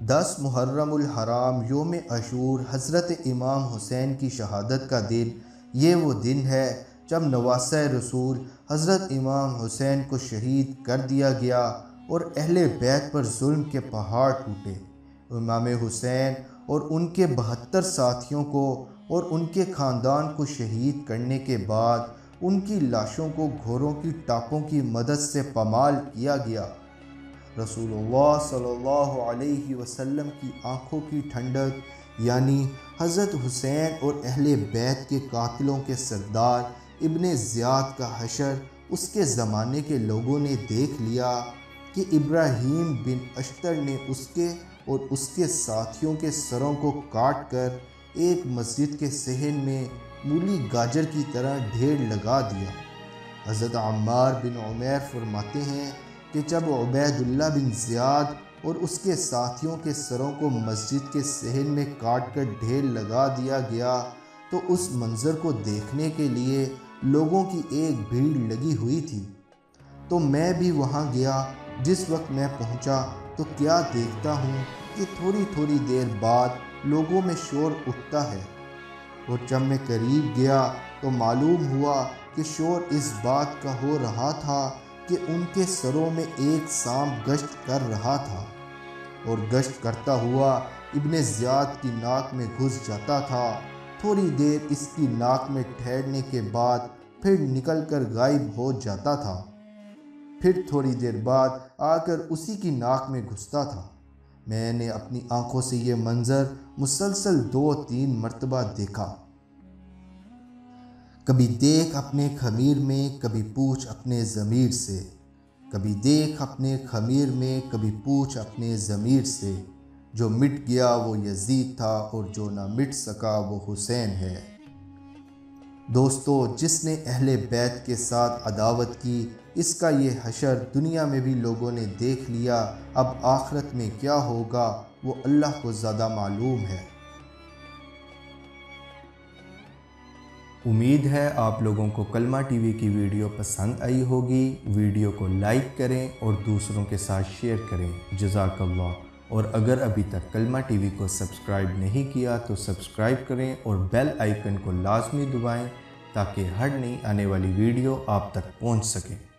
10 محرم الحرام یوم عاشور حضرت امام حسین کی شہادت کا دن۔ یہ وہ دن ہے جب نواسہ رسول حضرت امام حسین کو شہید کر دیا گیا اور اہل بیت پر ظلم کے پہاڑ ٹوٹے۔ امام حسین اور ان کے 72 ساتھیوں کو اور ان کے خاندان کو شہید کرنے کے بعد ان کی لاشوں کو گھوڑوں کی ٹاپوں کی مدد سے پامال کیا گیا۔ رسول اللہ صلی اللہ علیہ وسلم کی آنکھوں کی ٹھنڈک یعنی حضرت حسین اور اہل بیت کے قاتلوں کے سردار ابن زیاد کا حشر اس کے زمانے کے لوگوں نے دیکھ لیا کہ ابراہیم بن اشتر نے اس کے اور اس کے ساتھیوں کے سروں کو کاٹ کر ایک مسجد کے صحن میں مولی گاجر کی طرح ڈھیر لگا دیا۔ حضرت عمار بن عمیر فرماتے ہیں کہ جب عبید اللہ بن زیاد اور اس کے ساتھیوں کے سروں کو مسجد کے صحن میں کاٹ کر ڈھیر لگا دیا گیا تو اس منظر کو دیکھنے کے لیے لوگوں کی ایک بھیڑ لگی ہوئی تھی۔ تو میں بھی وہاں گیا۔ جس وقت میں پہنچا تو کیا دیکھتا ہوں کہ تھوڑی تھوڑی دیر بعد لوگوں میں شور اٹھتا ہے، اور جب میں قریب گیا تو معلوم ہوا کہ شور اس بات کا ہو رہا تھا کہ ان کے سروں میں ایک سانپ گشت کر رہا تھا، اور گشت کرتا ہوا ابن زیاد کی ناک میں گھس جاتا تھا۔ تھوڑی دیر اس کی ناک میں ٹھہرنے کے بعد پھر نکل کر غائب ہو جاتا تھا، پھر تھوڑی دیر بعد آ کر اسی کی ناک میں گھستا تھا۔ میں نے اپنی آنکھوں سے یہ منظر مسلسل 2-3 مرتبہ دیکھا۔ کبھی دیکھ اپنے خمیر میں، کبھی پوچھ اپنے ضمیر سے، کبھی دیکھ اپنے خمیر میں، کبھی پوچھ اپنے ضمیر سے، جو مٹ گیا وہ یزید تھا اور جو نہ مٹ سکا وہ حسین ہے۔ دوستو، جس نے اہل بیت کے ساتھ عداوت کی، اس کا یہ حشر دنیا میں بھی لوگوں نے دیکھ لیا۔ اب آخرت میں کیا ہوگا وہ اللہ کو زیادہ معلوم ہے۔ امید ہے آپ لوگوں کو کلمہ ٹی وی کی ویڈیو پسند آئی ہوگی۔ ویڈیو کو لائک کریں اور دوسروں کے ساتھ شیئر کریں۔ جزاک اللہ۔ اور اگر ابھی تک کلمہ ٹی وی کو سبسکرائب نہیں کیا تو سبسکرائب کریں اور بیل آئیکن کو لازمی دبائیں تاکہ ہر نئی آنے والی ویڈیو آپ تک پہنچ سکے۔